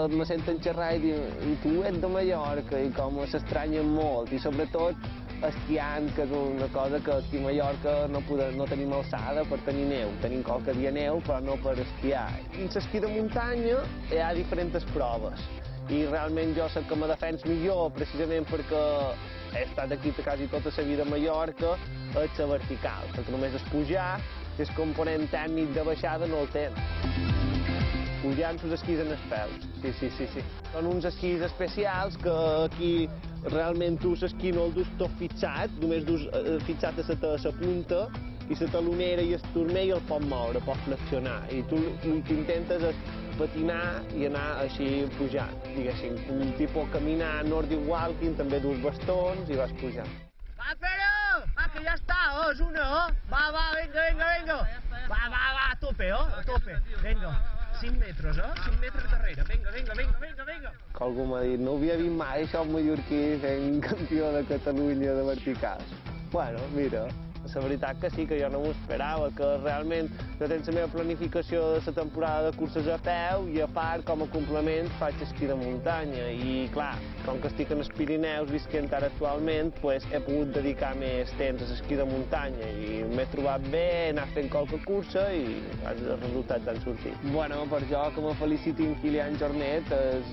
me senten xerrar i diuen i tu ets de Mallorca i com s'estranyen molt i sobretot esquiant, que és una cosa que aquí a Mallorca no tenim alçada per tenir neu. Tenim qualque dia neu, però no per esquiar. I en l'esquí de muntanya hi ha diferents proves. I realment jo sé que me defens millor, precisament perquè he estat aquí quasi tota la vida a Mallorca, és la vertical, perquè només és pujar i el component tècnic de baixada no el tens. Pujant els esquís en els peus, sí. Són uns esquís especials que aquí realment tu l'esquí no el dus tot fixat, només dus fixat a la punta i la talonera i el turmell el pot moure, pot flexionar. I tu el que intentes és patinar i anar així pujant, diguéssim. Un tipus caminar nordic walking, també dus bastons i vas pujant. Va, Pedro! Va, que ya está, es uno, Va, venga. Va, a tope, a tope. Venga. 5 metres, 5 metres darrere. Vinga. Que algú m'ha dit, no ho havia vist mai, això mallorquí fent campió de Catalunya de verticals. Bueno, mira, la veritat que sí, que jo no m'ho esperava, que realment jo tenc la meva planificació de la temporada de curses a peu i a part, com a complement, faig esquí de muntanya. I clar, com que estic en els Pirineus visquent ara actualment, he pogut dedicar més temps a l'esquí de muntanya i m'he trobat bé, he anat fent qualque cursa i els resultats han sortit. Bueno, per jo que me feliciti en Kilian Jornet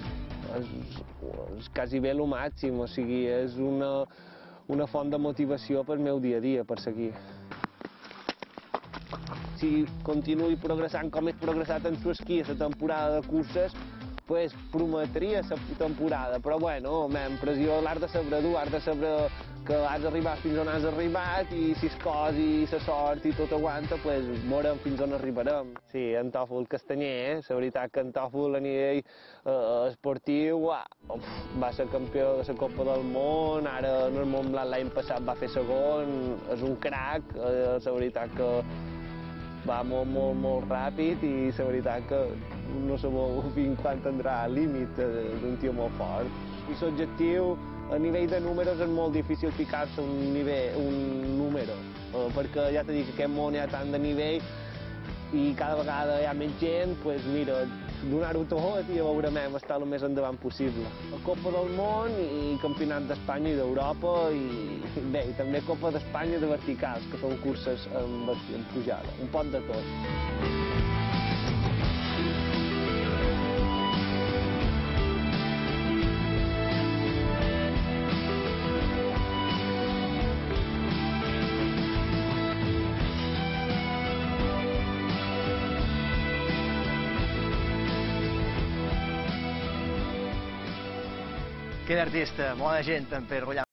és quasi bé el màxim, o sigui, és una font de motivació pel meu dia a dia, per seguir. Si continuï progressant com he progressat en l'esquí a la temporada de curses, prometria la temporada, però bueno, pressió l'has de saber dur, has de saber que has arribat fins on has arribat i si el cos i la sort i tot aguanta, veurem fins on arribarem. Sí, en Tòfol Castanyer, la veritat que en Tòfol a nivell esportiu va ser campió de la Copa del Món, ara en el Montblanc l'any passat va fer segon, és un crac, la veritat que va molt ràpid i la veritat que no sabeu fins quan tindrà el límit, és un tio molt fort. I l'objectiu a nivell de números és molt difícil ficar-se un número, perquè ja t'he dit que aquest món hi ha tant de nivell i cada vegada hi ha més gent, mira, donar-ho tot i veurem estar el més endavant possible. La Copa del Món i Campionat d'Espanya i d'Europa i bé, i també Copa d'Espanya de verticals, que són curses en pujada, un pot de tot. Que d'artista, bona gent, en Pedro.